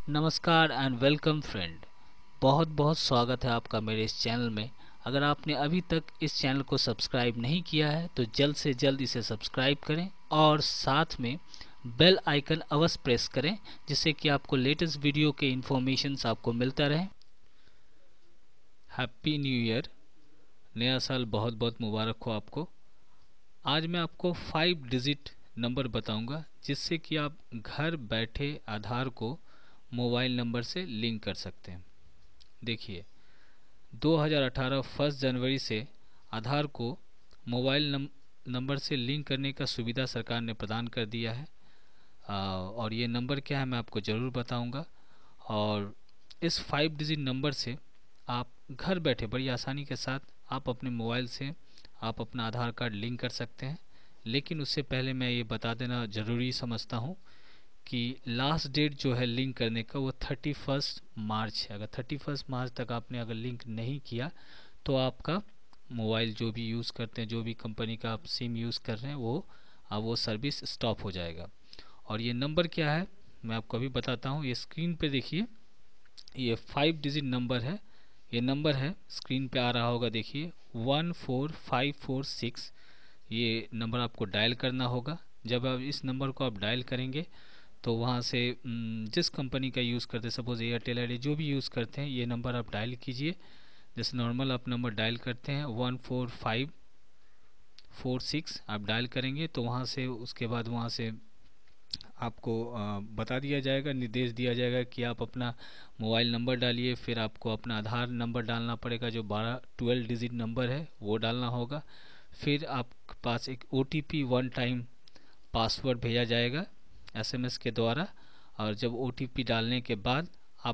नमस्कार and welcome friend. बहुत बहुत स्वागत है आपका मेरे इस चैनल में। अगर आपने अभी तक इस चैनल को सब्सक्राइब नहीं किया है तो जल्द से जल्द इसे सब्सक्राइब करें और साथ में बेल आइकन अवश्य प्रेस करें, जिससे कि आपको लेटेस्ट वीडियो के इन्फॉर्मेशंस आपको मिलता रहे। हैप्पी न्यू ईयर, नया साल बहुत बहुत मुबारक हो आपको। आज मैं आपको 5 डिजिट नंबर बताऊंगा, जिससे कि आप घर बैठे आधार को मोबाइल नंबर से लिंक कर सकते हैं। देखिए, 2018 फर्स्ट जनवरी से आधार को मोबाइल नंबर से लिंक करने का सुविधा सरकार ने प्रदान कर दिया है। और ये नंबर क्या है मैं आपको ज़रूर बताऊंगा। और इस 5 डिजिट नंबर से आप घर बैठे बड़ी आसानी के साथ आप अपने मोबाइल से आप अपना आधार कार्ड लिंक कर सकते हैं। लेकिन उससे पहले मैं ये बता देना ज़रूरी समझता हूँ कि लास्ट डेट जो है लिंक करने का वो 31 मार्च है। अगर 31 मार्च तक आपने अगर लिंक नहीं किया तो आपका मोबाइल जो भी यूज़ करते हैं, जो भी कंपनी का आप सिम यूज़ कर रहे हैं, वो सर्विस स्टॉप हो जाएगा। और ये नंबर क्या है मैं आपको अभी बताता हूँ। ये स्क्रीन पे देखिए, ये 5 डिजिट नंबर है। ये नंबर है, स्क्रीन पे आ रहा होगा, देखिए 14546। ये नंबर आपको डायल करना होगा। जब आप इस नंबर को आप डायल करेंगे तो वहाँ से जिस कंपनी का यूज़ करते हैं, सपोज़ एयरटेल आईडी जो भी यूज़ करते हैं, ये नंबर आप डायल कीजिए। जैसे नॉर्मल आप नंबर डायल करते हैं 14546 आप डायल करेंगे तो वहाँ से उसके बाद वहाँ से आपको बता दिया जाएगा, निर्देश दिया जाएगा कि आप अपना मोबाइल नंबर डालिए। फिर आपको अपना आधार नंबर डालना पड़ेगा, जो 12 डिजिट नंबर है वो डालना होगा। फिर आपके पास एक OTP वन टाइम पासवर्ड भेजा जाएगा SMS के द्वारा। और जब OTP डालने के बाद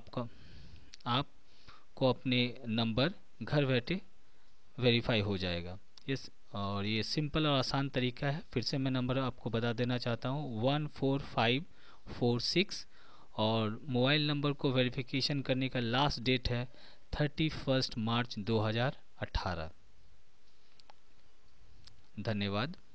आपको अपने नंबर घर बैठे वेरीफाई हो जाएगा। और ये सिंपल और आसान तरीका है। फिर से मैं नंबर आपको बता देना चाहता हूँ 14546। और मोबाइल नंबर को वेरिफिकेशन करने का लास्ट डेट है 31 मार्च 2018। धन्यवाद।